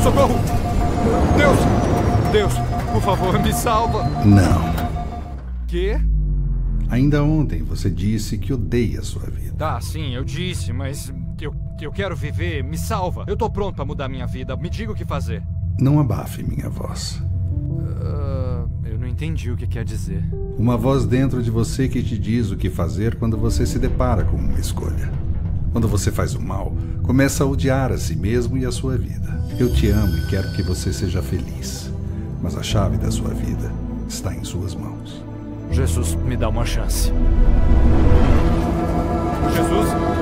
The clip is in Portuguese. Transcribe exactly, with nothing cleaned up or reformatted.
Socorro! Deus! Deus, por favor, me salva! Não. Quê? Ainda ontem você disse que odeia a sua vida. Tá, sim, eu disse, mas eu, eu quero viver. Me salva. Eu tô pronto pra mudar minha vida. Me diga o que fazer. Não abafe minha voz. Uh, eu não entendi o que quer dizer. Uma voz dentro de você que te diz o que fazer quando você se depara com uma escolha. Quando você faz o mal, começa a odiar a si mesmo e a sua vida. Eu te amo e quero que você seja feliz. Mas a chave da sua vida está em suas mãos. Jesus, me dá uma chance. Jesus?